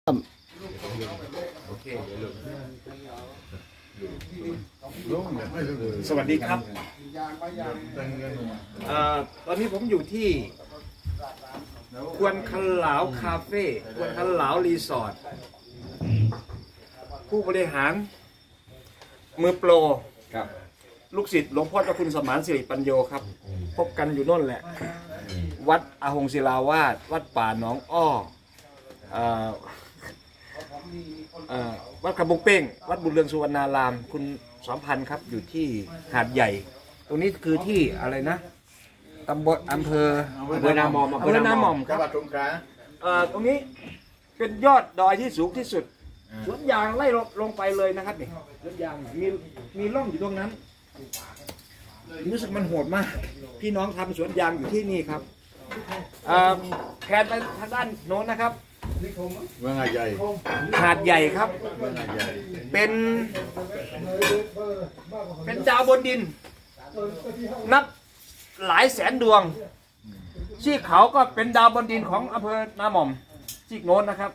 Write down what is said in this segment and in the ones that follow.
สวัสดีครับตอนนี้ผมอยู่ที่ควนคันหลาวคาเฟ่ควนคันหลาวรีสอร์ทผู้บริหารมือโปรครับลูกศิษย์หลวงพ่อเจ้าคุณสมานสิริปัญโยครับพบกันอยู่นั่นแหละวัดอาหงศิลาวาสวัดป่าหนองอ้อวัดคำบุงเป้งวัดบุญเรืองสุวรรณารามคุณสมพันธ์ครับอยู่ที่หาดใหญ่ตรงนี้คือที่อะไรนะตำบลอำเภอนาหม่อมครับจังหวัดสงขลาตรงนี้เป็นยอดดอยที่สูงที่สุดสวนยางไล่ลงไปเลยนะครับนี่สวนยางมีร่องอยู่ตรงนั้นรู้สึกมันโหดมากพี่น้องทำสวนยางอยู่ที่นี่ครับแผนไปทางด้านโน้นนะครับเมืองหาดใหญ่ครับเป็นดาวบนดินนับหลายแสนดวงชีกเขาก็เป็นดาวบนดินของอำเภอนาหม่อมชีกโน้นนะครับ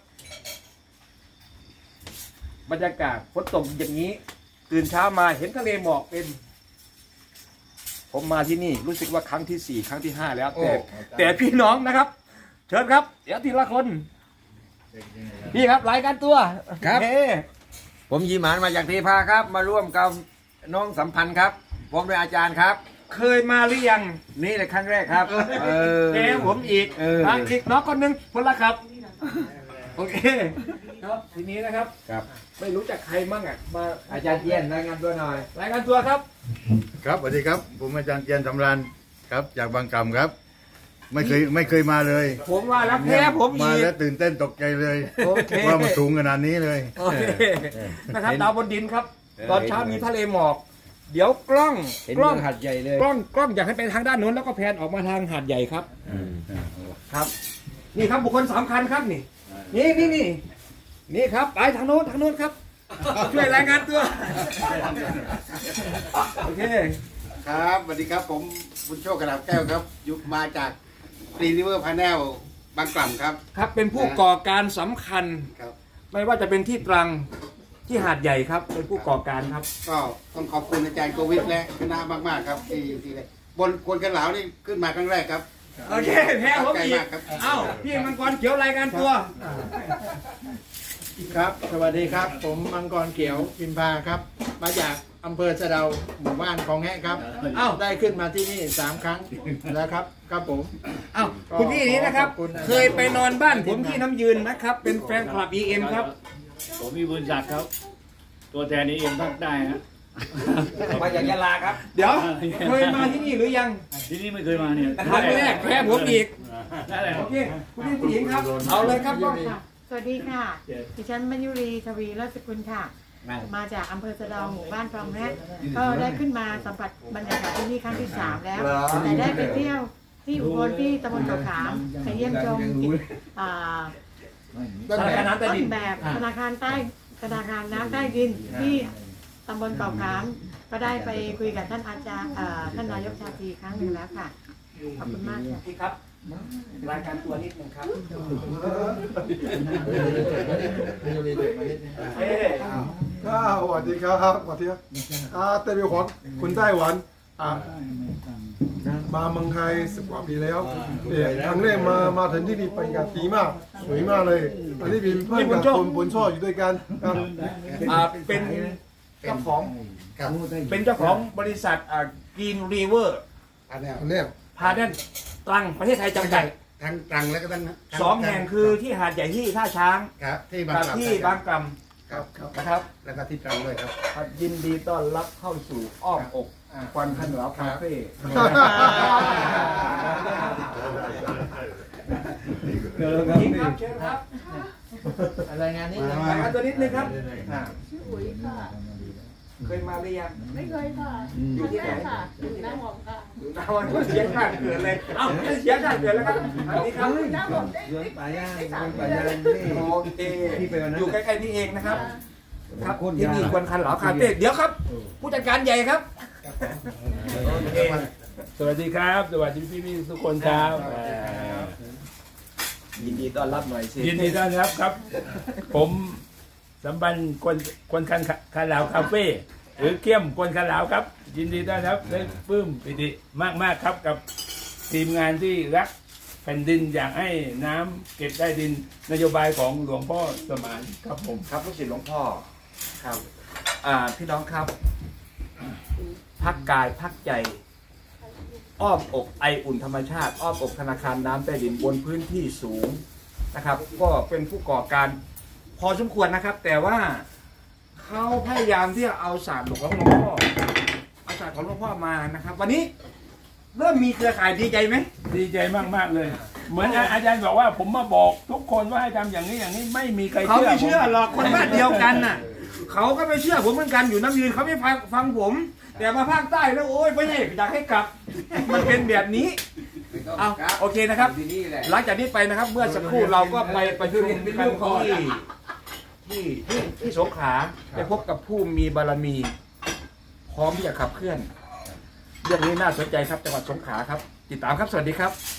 บรรยากาศฝนตกอย่างนี้ตื่นเช้ามาเห็นทะเลหมอกเป็นผมมาที่นี่รู้สึกว่าครั้งที่4ครั้งที่5แล้วแต่พี่น้องนะครับเชิญครับเดี๋ยวทีละคนพี่ครับรายการตัวครับผมยีหมานมาจากเทพาครับมาร่วมกับน้องสัมพันธ์ครับผมเป็นอาจารย์ครับเคยมาหรือยังนี่แหละครั้งแรกครับผมอีกอีกน้องคนนึงคนละครับโอเคครับทีนี้นะครับไม่รู้จักใครมั่งอ่ะมาอาจารย์เจียนรายงานตัวหน่อยรายงานตัวครับครับสวัสดีครับผมอาจารย์เจียนสำราญครับจากบางกำครับไม่เคยมาเลยผมว่าแล้วแพ้ผมมาแล้วตื่นเต้นตกใจเลยว่ามันสูงขนาดนี้เลยนะครับดาวบนดินครับตอนเช้ามีทะเลหมอกเดี๋ยวกล้องหาดใหญ่เลยกล้องอยากให้ไปทางด้านโน้นแล้วก็แพนออกมาทางหาดใหญ่ครับครับนี่ครับบุคคลสำคัญครับนี่ครับไปทางโน้นครับช่วยรายงานตัวโอเคครับสวัสดีครับผมบุญโชคกระดับแก้วครับยุคมาจากรีนิเวอร์พาแนลบางกล่ำครับครับเป็นผู้ก่อการสำคัญครับไม่ว่าจะเป็นที่ตรังที่หาดใหญ่ครับเป็นผู้ก่อการครับก็ต้องขอบคุณอาจารย์โควิดและคณะมากๆครับที่บนควนกันเหลานี่ขึ้นมาครั้งแรกครับโอเคแพ้ผมอีกเอ้าพี่มังกรเขียวรายงานตัวครับสวัสดีครับผมมังกรเขียวพิมพาครับมาจากอำเภอสะเดาหมู่บ้านของแหะครับได้ขึ้นมาที่นี่3 ครั้งแล้วครับครับผมคุณพี่นี้นะครับเคยไปนอนบ้านผมที่น้ำยืนนะครับเป็นแฟนคลับ EM ครับผมมีบุญศักดิ์ครับตัวแทนEMภาคใต้ฮะมาจากยะลาครับเดี๋ยวเคยมาที่นี่หรือยังที่นี่ไม่เคยมาเนี่ยครั้งแรกแพ้ผมอีกโอเคคุณพี่ผู้หญิงครับเอาเลยครับสวัสดีค่ะดิฉันมัญยุรีทวีรัศกุลค่ะมาจากอำเภอสะเดาหมู่บ้านคลองแรกก็ได้ขึ้นมาสัมผัสบรรยากาศที่นี่ครั้งที่3แล้วแต่ได้ไปเที่ยวที่อุบลที่ตำบลเขาขามไปเยี่ยมชมต้นแบบธนาคารน้ำใต้ดินที่ตำบลเขาขามก็ได้ไปคุยกับท่านอาจารย์ท่านนายกชาตรีครั้งหนึ่งแล้วค่ะขอบคุณมากครับรายการตัวนิดนึงครับสวัสดีครับสวัสดีครับเต้ยขวัญคุณไต้หวันมาเมืองไทย10 กว่าปีแล้วครั้งแรกมาถึงที่นี่ไปกันดีมากสวยมากเลยอันนี้เป็นเพื่อนกับคนบนช่ออยู่ด้วยกันเป็นเจ้าของบริษัทGreen River พาเดนตรังประเทศไทยจำกัดทั้งตรังแล้วก็ทั้ง 2 แห่งคือที่หาดใหญ่ที่ท่าช้างที่บางกล่ำนะครับแล้วก็ที่ตรังด้วยครับยินดีต้อนรับเข้าสู่อ้อมอกควันคันเหลาคาเฟ่ยิงครับเชิญครับรายงานนี้รายงานตัวนิดนึงครับชื่ออุ๋ยค่ะเคยมาหรือยังไม่เคยค่ะอยู่ที่ไหนค่ะอยู่น้ำหอมค่ะอยู่น้ำหอมเสียงข้างเกิดเลยเอ้าเสียงข้างเกิดแล้วครับอันนี้ครับน้ำหอมเดือนป่าย่างโอเคอยู่ใกล้ๆนี่เองนะครับครับที่นี่ควนคันเหลาคาเฟ่เดี๋ยวครับผู้จัดการใหญ่ครับสวัสดีครับสวัสดีพี่ๆทุกคนครับยินดีต้อนรับหน่อยสิยินดีต้อนรับครับ ผมสัมพันธ์คนคาลาวคาเฟ่หรือเข้มคนคาลาวครับ ยินดีต้อนรับและปลื้มปิติมากๆครับกับทีมงานที่รักแผ่นดินอยากให้น้ำเก็บได้ดินนโยบายของหลวงพ่อสมานครับผมครับลูกศิษย์หลวงพ่อครับพี่น้องครับพักกายพักใจอ้อมอกไออุ่นธรรมชาติอ้อมอกธนาคารน้ำใต้ดินบนพื้นที่สูงนะครับก็เป็นผู้ก่อการพอสมควรนะครับแต่ว่าเขาพยายามที่จะเอาศาสตร์ของหลวงพ่อเอาศาสตร์ของหลวงพ่อมานะครับวันนี้เริ่มมีเครือข่ายดีใจไหมดีใจมากๆเลย เหมือนอาจารย์บอกว่าผมมาบอกทุกคนว่าให้ทำอย่างนี้ไม่มีใครเขาเชื่อไม่เชื่อผมหรอกคนบ้านเดียวกันน่ะเขาก็ไม่เชื่อผมเหมือนกันอยู่น้ำยืนเขาไม่ฟังผม แต่มาภาคใต้แล้วโอ้ยไม่ใช่อยากให้กลับมันเป็นแบบนี้เอาโอเคนะครับหลังจากนี้ไปนะครับ เมื่อสักครู่เราก็ไปประชุมกันที่สงขลาไปพบกับผู้มีบารมี พร้อมที่จะขับเคลื่อนเรื่องนี้น่าสนใจครับจังหวัดสงขลาครับติดตามครับสวัสดีครับ